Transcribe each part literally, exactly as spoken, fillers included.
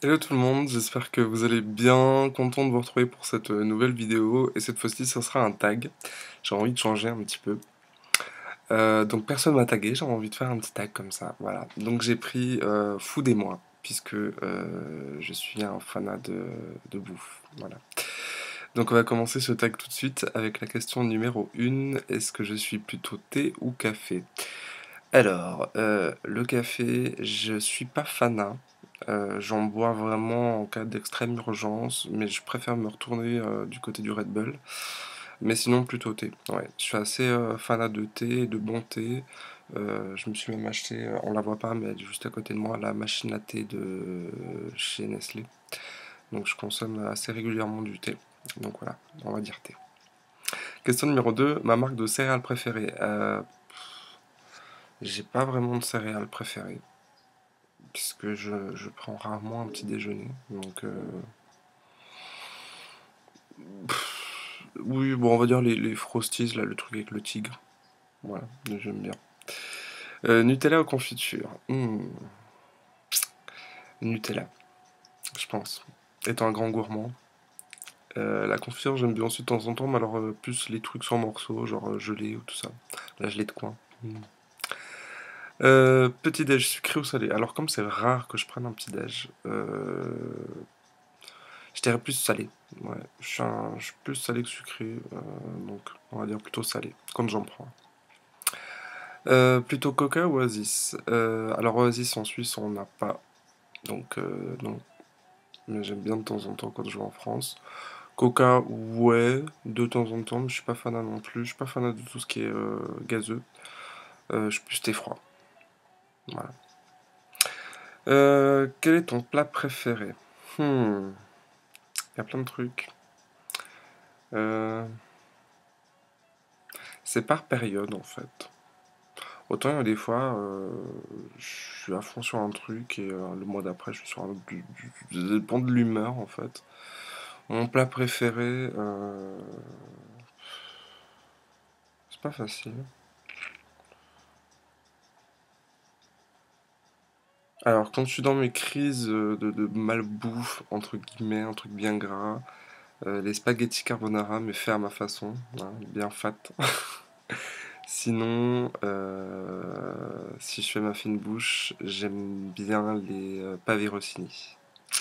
Hello tout le monde, j'espère que vous allez bien, content de vous retrouver pour cette euh, nouvelle vidéo, et cette fois-ci ce sera un tag, j'ai envie de changer un petit peu. Euh, donc personne m'a tagué, j'ai envie de faire un petit tag comme ça, voilà. Donc j'ai pris euh, Food et moi, puisque euh, je suis un fanat de, de bouffe, voilà. Donc on va commencer ce tag tout de suite avec la question numéro un, est-ce que je suis plutôt thé ou café? Alors, euh, le café, je suis pas fanat. Euh, j'en bois vraiment en cas d'extrême urgence, mais je préfère me retourner euh, du côté du Red Bull. Mais sinon, plutôt thé. Ouais, je suis assez euh, fanat de thé, de bon thé. Euh, je me suis même acheté, euh, on la voit pas, mais elle est juste à côté de moi, la machine à thé de chez Nestlé. Donc je consomme assez régulièrement du thé. Donc voilà, on va dire thé. Question numéro deux, ma marque de céréales préférée. Euh, j'ai pas vraiment de céréales préférées, puisque je, je prends rarement un petit déjeuner. Donc, euh, oui, bon, on va dire les, les Frosties, là, le truc avec le tigre. Voilà, j'aime bien. Euh, Nutella ou confiture? Hmm, Nutella, je pense. Étant un grand gourmand. Euh, la confiture, j'aime bien aussi de temps en temps, mais alors euh, plus les trucs sans morceaux, genre euh, gelée ou tout ça. La gelée de coin. Hmm. Euh, petit déj, sucré ou salé? Alors, comme c'est rare que je prenne un petit déj, euh, je dirais plus salé. Ouais, je suis, un- je suis plus salé que sucré, euh, donc on va dire plutôt salé, quand j'en prends. Euh, plutôt Coca ou Oasis? Euh, alors Oasis en Suisse on n'a pas, donc euh, non, mais j'aime bien de temps en temps quand je vais en France. Coca, ouais, de temps en temps, mais je suis pas fanat non plus. Je suis pas fanat de tout ce qui est euh, gazeux. Euh, je suis plus thé froid. Voilà. Euh, quel est ton plat préféré? Hmm, il y a plein de trucs. Euh, c'est par période en fait. Autant il y a des fois, euh, je suis à fond sur un truc et euh, le mois d'après je suis sur un autre. Du, du- ça dépend de l'humeur en fait. Mon plat préféré, euh, c'est pas facile. Alors quand je suis dans mes crises euh, de, de malbouffe, entre guillemets, un truc bien gras, euh, les spaghettis carbonara, mais fait à ma façon, hein, bien fat. Sinon, euh, si je fais ma fine bouche, j'aime bien les euh, pavés rossini.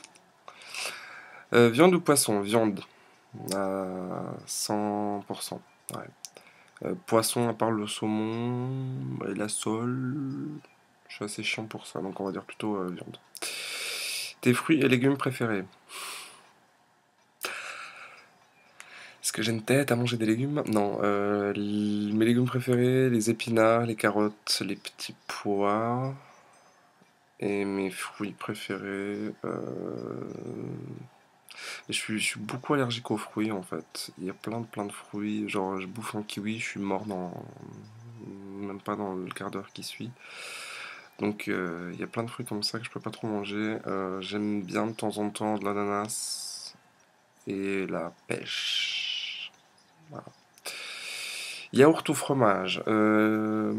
Euh, viande ou poisson? Viande. À cent pour cent. Ouais. Euh, poisson, à part le saumon et la sole, je suis assez chiant pour ça, donc on va dire plutôt euh, viande. Tes fruits et légumes préférés? Est-ce que j'ai une tête à manger des légumes? Non. Euh, l- mes légumes préférés, les épinards, les carottes, les petits pois. Et mes fruits préférés. euh, Je suis, je suis beaucoup allergique aux fruits en fait. Il y a plein de plein de fruits. Genre, je bouffe un kiwi, je suis mort dans même pas dans le quart d'heure qui suit. Donc, euh, il y a plein de fruits comme ça que je peux pas trop manger. Euh, j'aime bien de temps en temps de l'ananas et la pêche. Voilà. Yaourt ou fromage? Euh,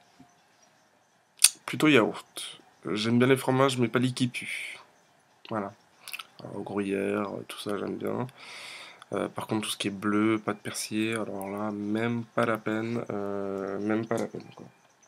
plutôt yaourt. J'aime bien les fromages, mais pas les qui puent. Voilà. Alors, gruyère, tout ça, j'aime bien. Euh, par contre, tout ce qui est bleu, pas de persillé, alors là, même pas la peine. Euh, même pas la peine, quoi.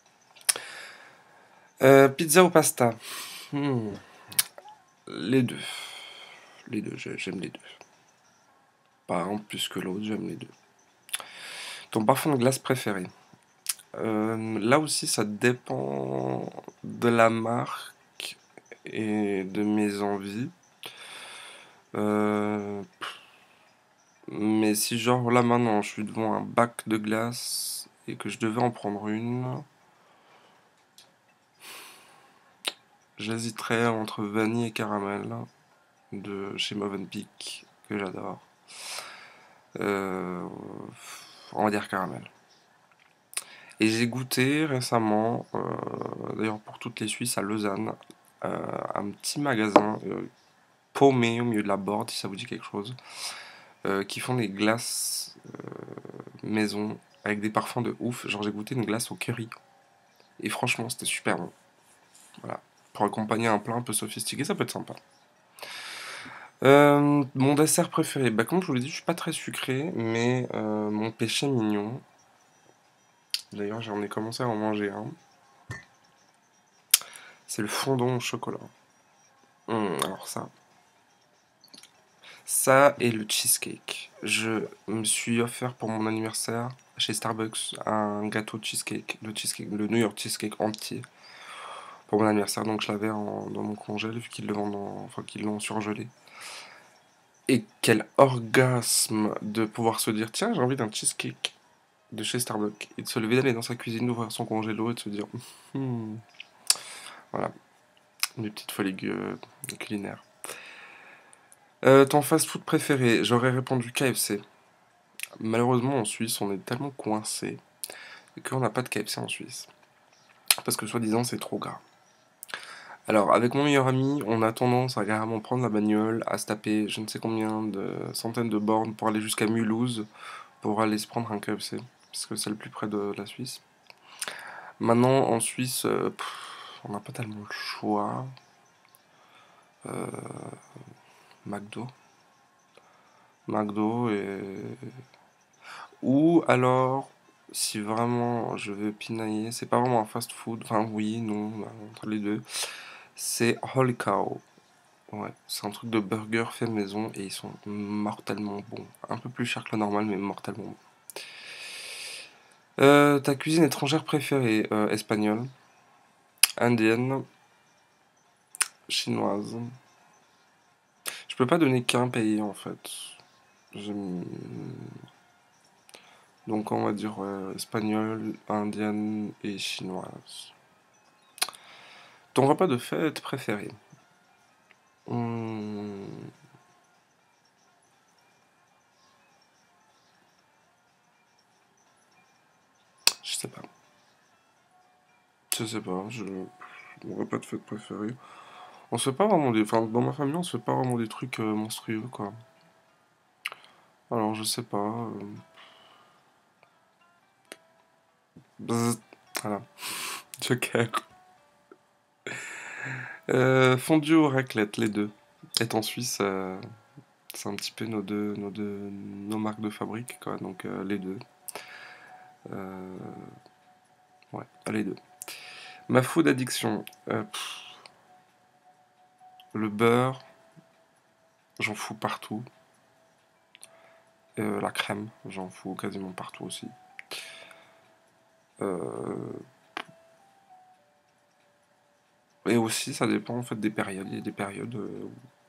Euh, pizza ou pasta? Hmm, les deux. Les deux, j'ai- j'aime les deux. Pas un plus que l'autre, j'aime les deux. Ton parfum de glace préféré? Euh, là aussi, ça dépend de la marque et de mes envies. Euh, mais si genre là maintenant je suis devant un bac de glace et que je devais en prendre une, j'hésiterais entre vanille et caramel de chez Movenpick que j'adore. Euh, on va dire caramel. Et j'ai goûté récemment, euh, d'ailleurs pour toutes les Suisses à Lausanne, euh, un petit magasin euh, paumé au milieu de la Borde, si ça vous dit quelque chose, euh, qui font des glaces euh, maison avec des parfums de ouf. Genre j'ai goûté une glace au curry et franchement c'était super bon. Voilà. Pour accompagner un plat un peu sophistiqué, ça peut être sympa. Euh, mon dessert préféré, bah comme je vous l'ai dit, je suis pas très sucré, mais euh, mon péché mignon, d'ailleurs j'en ai commencé à en manger un, c'est le fondant au chocolat. Hum, alors ça, ça et le cheesecake. Je me suis offert pour mon anniversaire chez Starbucks un gâteau de cheesecake, le cheesecake, le New York cheesecake entier pour mon anniversaire, donc je l'avais en- dans mon congèle vu qu'ils le vendent, en- enfin qu'ils l'ont surgelé. Et quel orgasme de pouvoir se dire tiens j'ai envie d'un cheesecake de chez Starbucks et de se lever d'aller dans sa cuisine, d'ouvrir son congélo et de se dire hmm, voilà, une petite folie gu- culinaire. Euh, ton fast-food préféré? J'aurais répondu K F C. Malheureusement en Suisse on est tellement coincé qu'on n'a pas de K F C en Suisse. Parce que soi-disant c'est trop gras. Alors avec mon meilleur ami on a tendance à carrément prendre la bagnole, à se taper je ne sais combien de centaines de bornes pour aller jusqu'à Mulhouse pour aller se prendre un K F C. Parce que c'est le plus près de la Suisse. Maintenant en Suisse euh, pff, on n'a pas tellement le choix. Euh, McDo. McDo et... Ou alors, si vraiment je veux pinailler, c'est pas vraiment un fast-food, enfin oui, non, entre les deux, c'est Holy Cow. Ouais, c'est un truc de burger fait maison et ils sont mortellement bons. Un peu plus cher que le normal, mais mortellement bons. Euh, ta cuisine étrangère préférée? Euh, espagnole, indienne, chinoise. Je peux pas donner qu'un pays en fait. J'aime- Donc on va dire ouais, espagnole, indienne et chinoise. Ton repas de fête préféré? Hmm, je sais pas. Je sais pas. Je... Mon repas de fête préféré. On se fait pas vraiment des. Enfin, dans ma famille, on se fait pas vraiment des trucs euh, monstrueux, quoi. Alors, je sais pas. euh, bzzz, voilà. Joker. Euh, fondue ou raclette, les deux. Étant suisse, euh, c'est un petit peu nos deux, nos deux, nos marques de fabrique, quoi. Donc, euh, les deux. Euh, ouais, les deux. Ma food addiction. Euh, pff, le beurre, j'en fous partout. Euh, la crème, j'en fous quasiment partout aussi. Euh, et aussi, ça dépend en fait des périodes. Il y a des périodes, euh,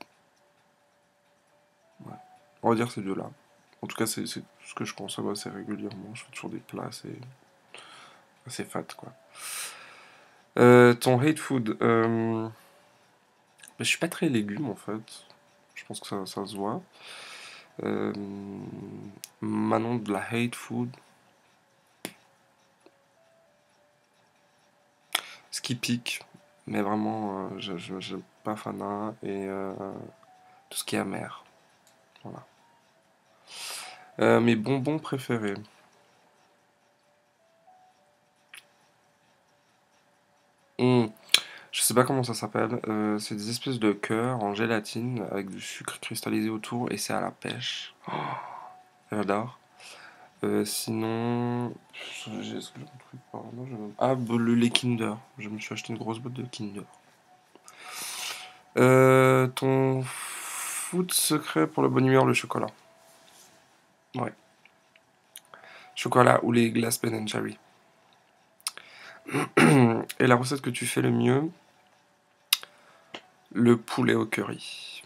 ouais. On va dire ces deux-là. En tout cas, c'est c'est ce que je consomme assez régulièrement. Je fais toujours des plats assez, assez fat, quoi. Euh, ton hate food, euh, je suis pas très légumes en fait. Je pense que ça, ça se voit. Euh, Maintenant, de la hate food, ce qui pique, mais vraiment, euh, je, je, je- pas fanat et euh, tout ce qui est amer. Voilà. Euh, mes bonbons préférés. Hmm, je sais pas comment ça s'appelle. Euh, c'est des espèces de cœurs en gélatine avec du sucre cristallisé autour et c'est à la pêche. Oh, j'adore. Euh, sinon, j'ai est-ce que j'ai un truc par là? J'ai- Ah, bah, le lait Kinder. Je me suis acheté une grosse boîte de Kinder. Euh, ton food secret pour la bonne humeur, le chocolat. Ouais. Chocolat ou les glaces Ben Jerry. Et la recette que tu fais le mieux, le poulet au curry.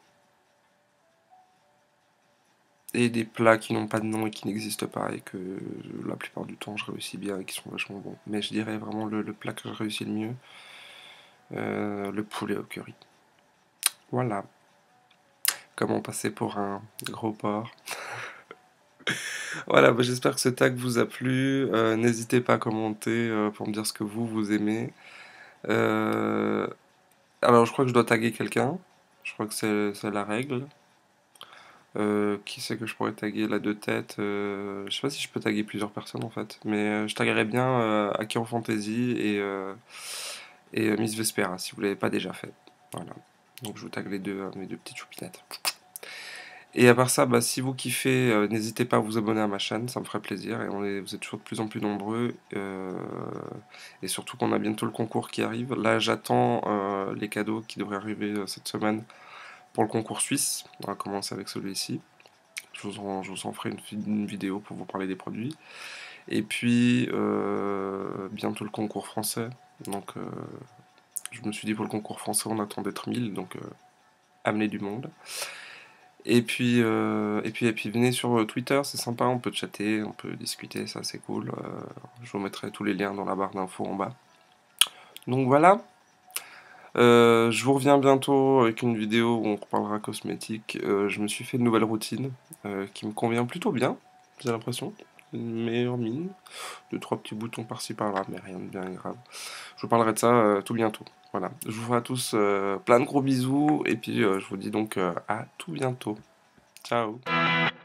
Et des plats qui n'ont pas de nom et qui n'existent pas et que la plupart du temps je réussis bien et qui sont vachement bons. Mais je dirais vraiment le, le plat que je réussis le mieux, euh, le poulet au curry. Voilà, comment passer pour un gros porc. Voilà, bah, j'espère que ce tag vous a plu. Euh, n'hésitez pas à commenter euh, pour me dire ce que vous, vous aimez. Euh, alors je crois que je dois taguer quelqu'un. Je crois que c'est c'est la règle. Euh, qui c'est que je pourrais taguer là de tête? Euh, je sais pas si je peux taguer plusieurs personnes en fait, mais euh, je taguerai bien euh, Aki en Fantasy et, euh, et euh, Miss Vespera si vous l'avez pas déjà fait. Voilà. Donc je vous tag les deux, mes deux petites choupinettes. Et à part ça, bah, si vous kiffez, euh, n'hésitez pas à vous abonner à ma chaîne, ça me ferait plaisir. Et on est, vous êtes toujours de plus en plus nombreux. euh, et surtout qu'on a bientôt le concours qui arrive. Là, j'attends euh, les cadeaux qui devraient arriver euh, cette semaine pour le concours suisse. On va commencer avec celui-ci. Je vous en, je vous en ferai une, une vidéo pour vous parler des produits. Et puis, euh, bientôt le concours français. Donc, euh, je me suis dit pour le concours français, on attend d'être mille. Donc, euh, amener du monde. Et puis, euh, et puis, et puis venez sur Twitter, c'est sympa, on peut chatter, on peut discuter, ça c'est cool. Euh, je vous mettrai tous les liens dans la barre d'infos en bas. Donc voilà, Euh, je vous reviens bientôt avec une vidéo où on reparlera cosmétique. Euh, je me suis fait une nouvelle routine euh, qui me convient plutôt bien, j'ai l'impression. Une meilleure mine, deux trois petits boutons par-ci par-là, mais rien de bien grave. Je vous parlerai de ça euh, tout bientôt. Voilà, je vous ferai à tous euh, plein de gros bisous et puis euh, je vous dis donc euh, à tout bientôt. Ciao.